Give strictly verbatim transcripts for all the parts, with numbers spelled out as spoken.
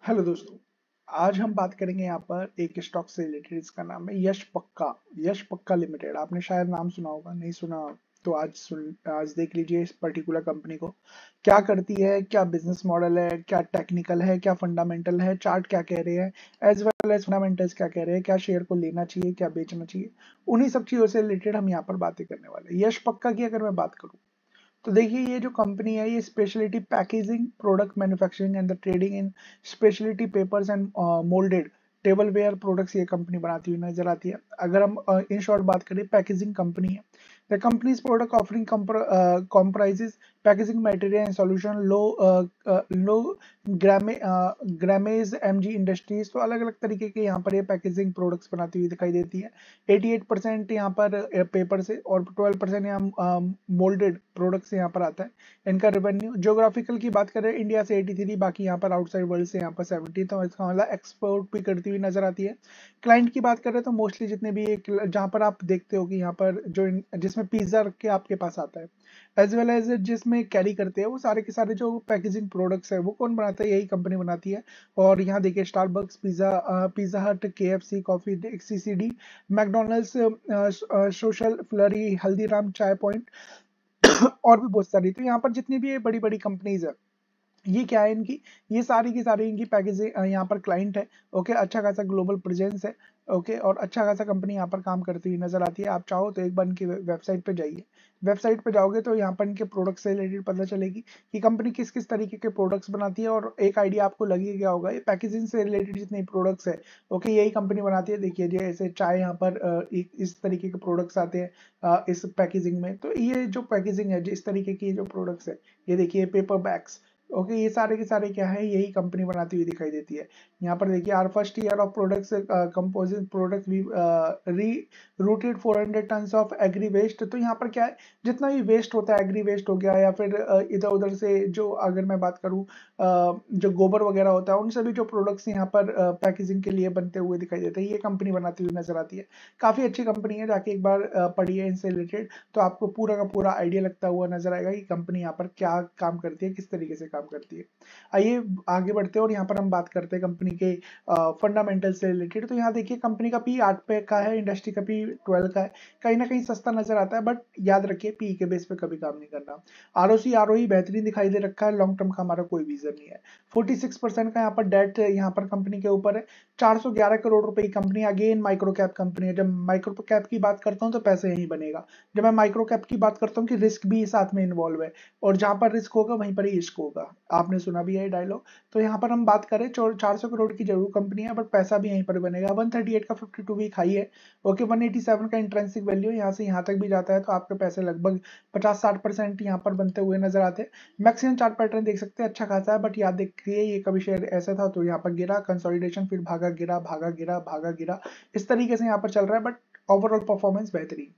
Hello दोस्तों। आज हम बात करेंगे यहाँ पर एक स्टॉक से रिलेटेड। इसका नाम है यश पक्का। यश पक्का लिमिटेड, आपने शायद नाम सुना होगा, नहीं सुना तो आज सुन आज देख लीजिए इस पर्टिकुलर कंपनी को। क्या करती है, क्या बिजनेस मॉडल है, क्या टेक्निकल है, क्या फंडामेंटल है, चार्ट क्या कह रहे हैं, एज वेल एज फंडामेंटल्स क्या कह रहे हैं, क्या शेयर को लेना चाहिए, क्या बेचना चाहिए, उन्हीं सब चीजों से रिलेटेड हम यहाँ पर बातें करने वाले हैं। यश पक्का की अगर मैं बात करूँ तो देखिए, ये जो कंपनी है ये speciality packaging, product manufacturing and the trading in speciality papers and moulded table ware products ये कंपनी बनाती हुई नजर आती है। अगर हम इन शॉर्ट बात करें, पैकेजिंग कंपनी है। The company's product offering comprises packaging material and solution low low gram grammage MG industries. तो अलग अलग तरीके के यहाँ पर ये पैकेजिंग प्रोडक्ट्स बनाती हुई दिखाई देती है। अठासी परसेंट यहाँ पर पेपर से और बारह परसेंट यहाँ मोल्डेड प्रोडक्ट से यहाँ पर आता है इनका रेवेन्यू। ज्योग्राफिकल की बात करें, इंडिया से तिरासी, बाकी यहाँ पर आउटसाइड वर्ल्ड से यहाँ पर सत्तर, तो इसका मतलब एक्सपोर्ट भी करती हुई नजर आती है। क्लाइंट की बात करें तो मोस्टली जितने भी जहाँ पर आप देखते हो कि यहाँ पर जो जिसमें पिज्जा रख के आपके पास आता है, एज वेल एज जिसमें कैरी करते हैं, वो सारे के सारे जो पैकेजिंग प्रोडक्ट्स है वो कौन बनाता है, यही कंपनी बनाती है। और यहाँ देखिए, Starbucks, pizza pizza Hut, KFC, coffee, CCD, McDonald's, Social Flurys, Haldiram, Chai Point और भी बहुत सारी। तो यहाँ पर जितनी भी ये बड़ी बड़ी कंपनीज है, ये क्या है इनकी, ये सारी की सारी इनकी पैकेजिंग यहाँ पर क्लाइंट है। ओके, अच्छा खासा ग्लोबल प्रेजेंस है। ओके, और अच्छा खासा कंपनी यहाँ पर काम करती हुई नजर आती है। आप चाहो तो एक बार इनकी वेबसाइट पे जाइए। वेबसाइट पे जाओगे तो यहाँ पर इनके प्रोडक्ट से रिलेटेड पता चलेगी कि कंपनी किस किस तरीके के प्रोडक्ट्स बनाती है, और एक आइडिया आपको लग ही गया होगा ये पैकेजिंग से रिलेटेड जितने प्रोडक्ट्स है, ओके, यही कंपनी बनाती है। देखिए, जैसे चाय यहाँ पर इस तरीके के प्रोडक्ट्स आते हैं इस पैकेजिंग में। तो ये जो पैकेजिंग है, इस तरीके की जो प्रोडक्ट्स है, ये देखिए पेपर बैग्स, ओके, ये सारे के सारे क्या है, यही कंपनी बनाती हुई दिखाई देती है। यहाँ पर देखिए, our first year of products composite product rerouted four hundred ton of agri waste. तो यहाँ पर क्या है, जितना भी वेस्ट होता है, एग्री वेस्ट हो गया या फिर इधर उधर से जो, अगर मैं बात करूँ जो गोबर वगैरह होता है, उन सभी जो प्रोडक्ट्स यहाँ पर पैकेजिंग के लिए बनते हुए दिखाई देते हैं, ये कंपनी बनाती हुई नजर आती है। काफी अच्छी कंपनी है, जाके एक बार पढ़िए इनसे रिलेटेड, तो आपको पूरा का पूरा आइडिया लगता हुआ नजर आएगा कि कंपनी यहाँ पर क्या काम करती है, किस तरीके से काम करती है। आइए आगे बढ़ते हैं और यहाँ पर हम बात करते हैं कंपनी के फंडामेंटल से रिलेटेड। तो यहाँ देखिए, कंपनी का पी आठ पे का है, इंडस्ट्री का पी ट्वेल्व का है। कहीं ना कहीं सस्ता नजर आता है, बट याद रखिए पी के बेस पे कभी काम नहीं करना। आरओसी आरओई बेहतरीन दिखाई दे रखा है, लॉन्ग टर्म का हमारा कोई विजन नहीं है। छियालीस परसेंट का यहाँ पर डेट यहाँ पर कंपनी के ऊपर है। चार सौ ग्यारह करोड़ रुपए की company, again micro cap company है। जब माइक्रो कैप की बात करता हूँ तो पैसे यहीं बनेगा, जब मैं माइक्रो कैप की बात करता हूँ कि रिस्क भी साथ में इन्वॉल्व है, और जहां पर रिस्क होगा वहीं पर ही इश्क होगा। आपने सुना भी है डायलॉग। तो यहाँ पर हम बात करें, चार सौ करोड़ की जरूर कंपनी है, बट पैसा भी यहीं पर बनेगा। वन थर्टी एट का फिफ्टी टू वीक हाई है। ओके, वन एटी सेवन का इंट्रेंसिक वैल्यू यहाँ से यहाँ तक भी जाता है, तो आपके पैसे लगभग पचास साठ परसेंट यहाँ पर बनते हुए नजर आते हैं। मैक्सिमम चार्ट पैटर्न देख सकते हैं, अच्छा खासा है, बट याद देखिए, ये कभी शेयर ऐसा था तो यहाँ पर गिरा, कंसोलिडेशन, फिर भागा गिरा, भागा गिरा, भागा गिरा, इस तरीके से यहाँ पर चल रहा है, बट ओवरऑल परफॉर्मेंस बेहतरीन।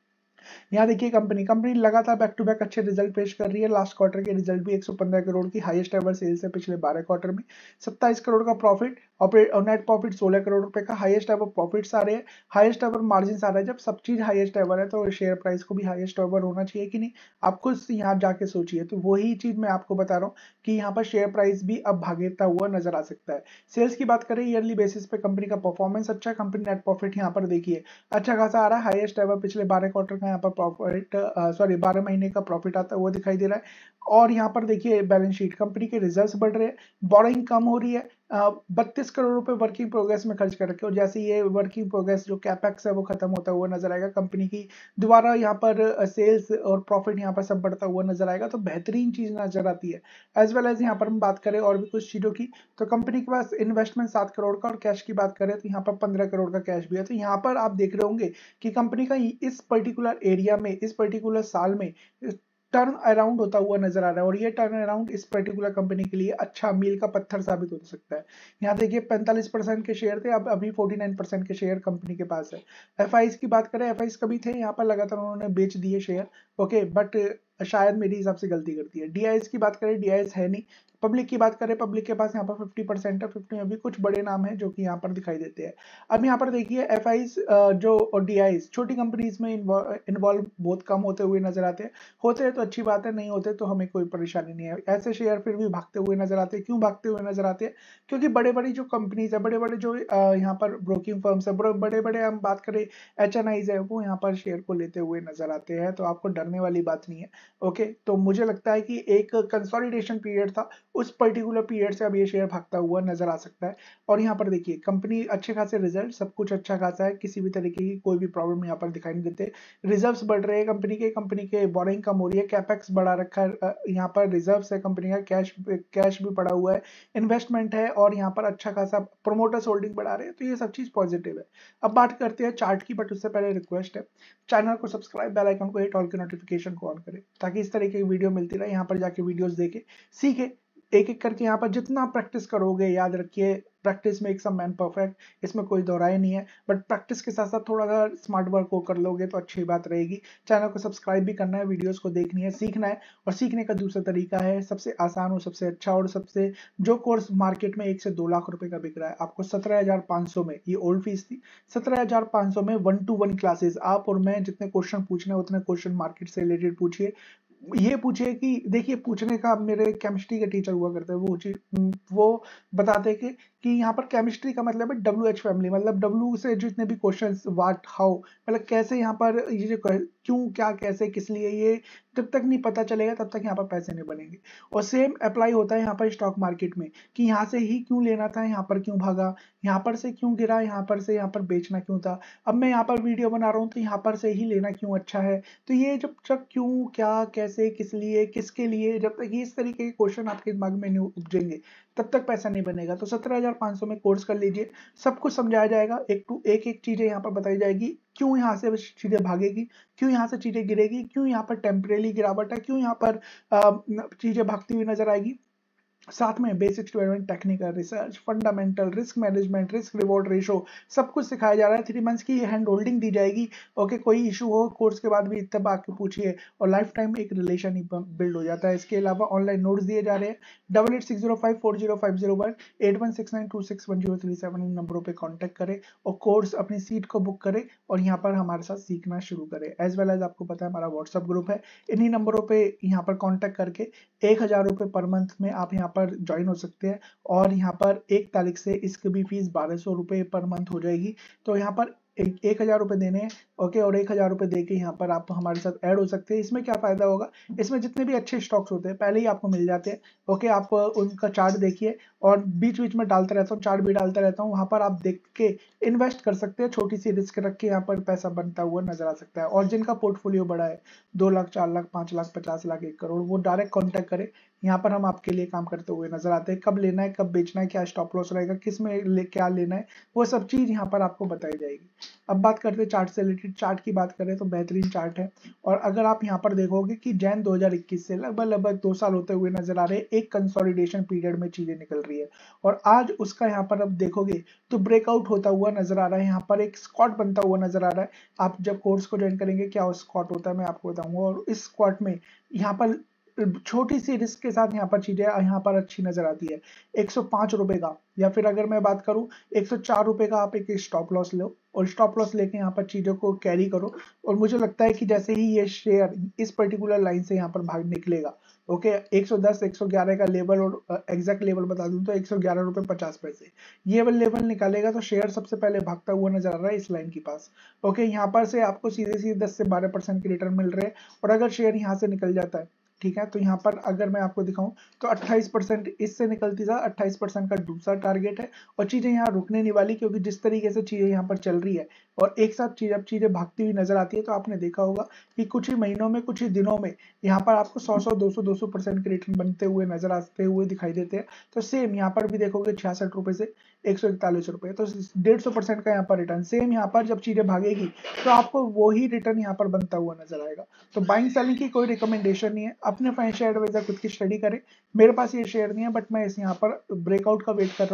यहाँ देखिए, कंपनी कंपनी लगातार बैक टू बैक अच्छे रिजल्ट पेश कर रही है। लास्ट क्वार्टर के रिजल्ट भी एक सौ पंद्रह करोड़ की हाईएस्ट एवर सेल्स है पिछले बारह क्वार्टर में। सत्ताईस करोड़ का प्रॉफिट और नेट प्रॉफिट सोलह करोड़ रुपए का, हाईएस्ट एवर प्रॉफिट्स आ रहे हैं, हाईएस्ट एवर मार्जिन आ रहा है। जब सब चीज हाईएस्ट एवर है तो शेयर प्राइस को भी हाईएस्ट एवर होना चाहिए कि नहीं? आप खुद यहाँ जाके सोचिए। तो वही चीज मैं आपको बता रहा हूँ कि यहाँ पर शेयर प्राइस भी अब भागता हुआ नजर आ सकता है। सेल्स की बात करें, ईयरली बेसिस पे कंपनी का परफॉर्मेंस अच्छा है। कंपनी नेट प्रॉफिट यहाँ पर देखिए अच्छा खासा आ रहा है, हाईएस्ट एवर पिछले बारह क्वार्टर का यहाँ पर प्रॉफिट, सॉरी बारह महीने का प्रॉफिट आता है वो दिखाई दे रहा है। और यहाँ पर देखिए बैलेंस शीट, कंपनी के रिजर्व्स बढ़ रहे हैं, बोरोइंग कम हो रही है। बत्तीस करोड़ रुपए वर्किंग प्रोग्रेस में खर्च कर रखे, और जैसे ये वर्किंग प्रोग्रेस जो कैपेक्स है वो खत्म होता हुआ नजर आएगा, कंपनी की दोबारा यहाँ पर सेल्स और प्रॉफिट यहाँ पर सब बढ़ता हुआ नजर आएगा, तो बेहतरीन चीज नजर आती है। एज वेल एज यहाँ पर हम बात करें और भी कुछ चीजों की, तो कंपनी के पास इन्वेस्टमेंट सात करोड़ का, और कैश की बात करें तो यहाँ पर पंद्रह करोड़ का कैश भी है। तो यहाँ पर आप देख रहे होंगे कि कंपनी का इस पर्टिकुलर एरिया में, इस पर्टिकुलर साल में टर्न अराउंड होता हुआ नजर आ रहा है, और ये टर्न अराउंड इस पर्टिकुलर कंपनी के लिए अच्छा मील का पत्थर साबित हो सकता है। यहाँ देखिए, पैंतालीस परसेंट के शेयर थे, अब अभी उनचास परसेंट के शेयर कंपनी के पास है। एफआईज की बात करें, एफआईज कभी थे यहाँ पर, लगातार उन्होंने बेच दिए शेयर, ओके, बट शायद मेरे हिसाब से गलती करती है। डीआईएस की बात करें, डीआईएस है नहीं। पब्लिक की बात करें, पब्लिक के पास यहाँ पर फिफ्टी परसेंट है, फिफ्टी में भी कुछ बड़े नाम हैं जो कि यहाँ पर दिखाई देते हैं। अब यहाँ पर देखिए एफ आईज जो और डीआईएस छोटी कंपनीज में इन्वॉल्व बहुत कम होते हुए नजर आते हैं। होते हैं तो अच्छी बात है, नहीं होते तो हमें कोई परेशानी नहीं है। ऐसे शेयर फिर भी भागते हुए नजर आते हैं। क्यों भागते हुए नजर आते हैं? क्योंकि बड़े बड़ी जो कंपनीज है, बड़े बड़े जो यहाँ पर ब्रोकिंग फर्म्स है, बड़े बड़े हम बात करें एच एन आईज है, वो यहाँ पर शेयर को लेते हुए नजर आते हैं। तो आपको डरने वाली बात नहीं है। ओके, तो मुझे लगता है कि एक कंसोलिडेशन पीरियड था, उस पर्टिकुलर पीरियड से अब ये शेयर भागता हुआ नजर आ सकता है। और यहाँ पर देखिए कंपनी अच्छे खासे रिजल्ट, सब कुछ अच्छा खासा है, किसी भी तरीके की कोई भी प्रॉब्लम यहाँ पर दिखाई नहीं देते। रिजर्व्स बढ़ रहे हैं कंपनी के, कंपनी के बोरिंग कम हो रही है, कैपेक्स बढ़ा रखा है, यहाँ पर रिजर्व्स है कंपनी का, कैश कैश भी पड़ा हुआ है, इन्वेस्टमेंट है, और यहाँ पर अच्छा खासा प्रोमोटर्स होल्डिंग बढ़ा रहे हैं। तो ये सब चीज पॉजिटिव है। अब बात करते हैं चार्ट की, बट उससे पहले रिक्वेस्ट है चैनल को सब्सक्राइब, बेल आइकन को हिट, ऑल के नोटिफिकेशन को ऑन करें, ताकि इस तरीके की वीडियो मिलती रहे। यहाँ पर जाके वीडियोस देखे, सीखे, एक एक करके। यहाँ पर जितना प्रैक्टिस करोगे, याद रखिए practice makes a man perfect, इसमें कोई दोहराई नहीं है। बट प्रैक्टिस के साथ साथ थोड़ा सा स्मार्ट वर्क को कर लोगे तो अच्छी बात रहेगी। चैनल को सब्सक्राइब भी करना है, वीडियोस को देखनी है, सीखना है। और सीखने का दूसरा तरीका है, सबसे आसान और सबसे अच्छा और सबसे जो कोर्स मार्केट में एक से दो लाख रुपए का बिक रहा है, आपको सत्रह हजार पाँच सौ में, ये ओल्ड फीस थी, सत्रह हजार पाँच सौ में वन टू वन क्लासेस, आप और मैं जितने क्वेश्चन पूछने उतने क्वेश्चन मार्केट से रिलेटेड पूछिए। ये पूछे कि देखिए, पूछने का मेरे केमिस्ट्री के टीचर हुआ करते हैं, वो चीज वो बताते कि कि यहाँ पर केमिस्ट्री का मतलब है डब्ल्यू एच फैमिली, मतलब डब्ल्यू से जितने भी क्वेश्चंस, व्हाट, हाउ, मतलब कैसे यहाँ पर ये जो क्यों, क्या, कैसे, किस लिए, ये जब तक नहीं पता चलेगा तब तक यहाँ पर पैसे नहीं बनेंगे। और सेम अप्लाई होता है यहाँ पर स्टॉक मार्केट में, कि यहाँ से ही क्यों लेना था, यहाँ पर क्यों भागा, यहाँ पर से क्यों गिरा, यहाँ पर से यहाँ पर बेचना क्यों था, अब मैं यहाँ पर वीडियो बना रहा हूँ तो यहाँ पर से ही लेना क्यों अच्छा है। तो ये जब तक क्यों, क्या, कैसे, किस लिए, किसके लिए, जब तक ये इस तरीके के क्वेश्चन आपके दिमाग में नहीं उपजेंगे तब तक पैसा नहीं बनेगा। तो सत्रह हजार पाँच सौ में कोर्स कर लीजिए, सब कुछ समझाया जाएगा, एक टू एक एक चीजें यहाँ पर बताई जाएगी, क्यों यहाँ से चीजें भागेगी, क्यों यहाँ से चीजें गिरेगी, क्यों यहाँ पर टेम्परेरी गिरावट है, क्यों यहाँ पर चीजें भागती हुई नजर आएगी। साथ में basics to advance, technical, research, fundamental, risk management, risk reward ratio, सब कुछ सिखाया जा रहा है। थ्री मंथ्स की हैंड होल्डिंग दी जाएगी। ओके, कोई इशू हो कोर्स के बाद भी तब आके पूछिए, और लाइफ टाइम एक रिलेशन ही बिल्ड हो जाता है। इसके अलावा ऑनलाइन नोट्स दिए जा रहे हैं। Double eight six zero five four zero five zero one eight one six nine two six one zero three seven इन नंबरों पर कॉन्टैक्ट करें और कोर्स अपनी सीट को बुक करें और यहाँ पर हमारे साथ सीखना शुरू करें। एज वेल एज आपको पता है हमारा व्हाट्सएप ग्रुप है, इन्हीं नंबरों पे यहाँ पर कॉन्टैक्ट करके एक हजार रुपये पर मंथ में आप यहाँ पर ज्वाइन हो सकते हैं। और यहाँ पर एक तारीख से इसकी भी फीस बारह सौ रुपये पर मंथ हो जाएगी। तो यहाँ पर एक एक हजार रुपये देने हैं। ओके, और एक हजार रुपये देके यहाँ पर आप हमारे साथ ऐड हो सकते हैं। इसमें क्या फायदा होगा, इसमें जितने भी अच्छे स्टॉक्स होते हैं पहले ही आपको मिल जाते हैं। ओके, आप उनका चार्ट देखिए, और बीच बीच में डालता रहता हूँ, चार्ट भी डालता रहता हूँ, वहां पर आप देख के इन्वेस्ट कर सकते हैं। छोटी सी रिस्क रख के यहाँ पर पैसा बनता हुआ नजर आ सकता है। और जिनका पोर्टफोलियो बड़ा है, दो लाख, चार लाख, पांच लाख, पचास लाख, एक करोड़, वो डायरेक्ट कॉन्टैक्ट करे। यहाँ पर हम आपके लिए काम करते हुए नजर आते हैं। कब लेना है, कब बेचना है, क्या स्टॉप लॉस रहेगा, किस में ले, क्या लेना है, वो सब चीज यहाँ पर आपको बताई जाएगी। अब बात करते हैं चार्ट से रिलेटेड। चार्ट की बात करें तो बेहतरीन चार्ट है। और अगर आप यहाँ पर देखोगे कि जैन दो हज़ार इक्कीस से लगभग लगभग दो साल होते हुए नजर आ रहे हैं, एक कंसोलिडेशन पीरियड में चीजें निकल रही है। और आज उसका यहाँ पर अब देखोगे तो ब्रेकआउट होता हुआ नजर आ रहा है, यहाँ पर एक स्क्वाट बनता हुआ नजर आ रहा है। आप जब कोर्स को ज्वाइन करेंगे क्या स्क्वाट होता है मैं आपको बताऊंगा। और इस स्क्वाट में यहाँ पर छोटी सी रिस्क के साथ यहाँ पर चीजें यहाँ पर अच्छी नजर आती है। एक सौ पांच रुपए का, या फिर अगर मैं बात करूं एक सौ चार रुपए का आप एक स्टॉप लॉस लो, और स्टॉप लॉस लेके यहाँ पर चीजों को कैरी करो। और मुझे लगता है कि जैसे ही ये शेयर इस पर्टिकुलर लाइन से यहाँ पर भाग निकलेगा, ओके, एक सौ दस, एक सौ ग्यारह का लेवल, और एग्जैक्ट लेवल बता दूं तो एक सौ ग्यारह रुपए पचास पैसे, ये लेवल निकालेगा तो शेयर सबसे पहले भागता हुआ नजर आ रहा है इस लाइन के पास। ओके, यहाँ पर से आपको सीधे सीधे दस से बारह परसेंट के रिटर्न मिल रहे हैं। और अगर शेयर यहाँ से निकल जाता है, ठीक है, तो यहाँ पर अगर मैं आपको दिखाऊं तो अट्ठाईस परसेंट इससे निकलती था, अट्ठाईस परसेंट का दूसरा टारगेट है। और चीजें यहाँ रुकने नहीं वाली, क्योंकि जिस तरीके से चीजें यहाँ पर चल रही है और एक साथ चीज अब चीजें भागती हुई नजर आती है, तो आपने देखा होगा कि कुछ ही महीनों में, कुछ ही दिनों में यहाँ पर आपको सौ सौ दो सौ दो सौ परसेंट के रिटर्न बनते हुए नजर आते हुए दिखाई देते हैं। तो सेम यहाँ पर भी देखोगे छियासठ रुपए से एक सौ इकतालीस रुपए, तो डेढ़ सौ परसेंट का यहाँ पर रिटर्न। सेम यहाँ पर जब चीजें भागेगी तो आपको वही रिटर्न यहाँ पर बनता हुआ नजर आएगा। तो बाइंग सेलिंग की कोई रिकमेंडेशन नहीं है, अपने फाइनेंशियल एडवाइजर खुद की स्टडी करें। मेरे पास ये शेयर नहीं है, बट मैं इस यहाँ पर ब्रेकआउट का वेट कर रहा हूँ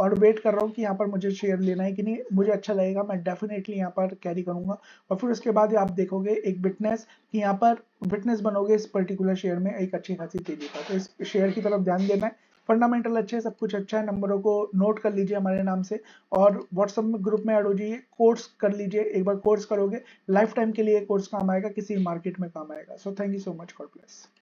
और वेट कर रहा हूँ कि यहाँ पर मुझे शेयर लेना है कि नहीं, मुझे अच्छा लगेगा मैं डेफिनेटली यहाँ पर कैरी करूंगा। और फिर उसके बाद आप देखोगे एक विटनेस कि यहाँ पर विटनेस बनोगे इस पर्टिकुलर शेयर में एक अच्छी खासी तेजी का। तो इस शेयर की तरफ ध्यान देना है, फंडामेंटल अच्छे है, सब कुछ अच्छा है, नंबरों को नोट कर लीजिए हमारे नाम से और व्हाट्सएप में ग्रुप में ऐड हो जाइए, कोर्स कर लीजिए। एक बार कोर्स करोगे लाइफ टाइम के लिए कोर्स काम आएगा, किसी मार्केट में काम आएगा। So thank you so much, god bless.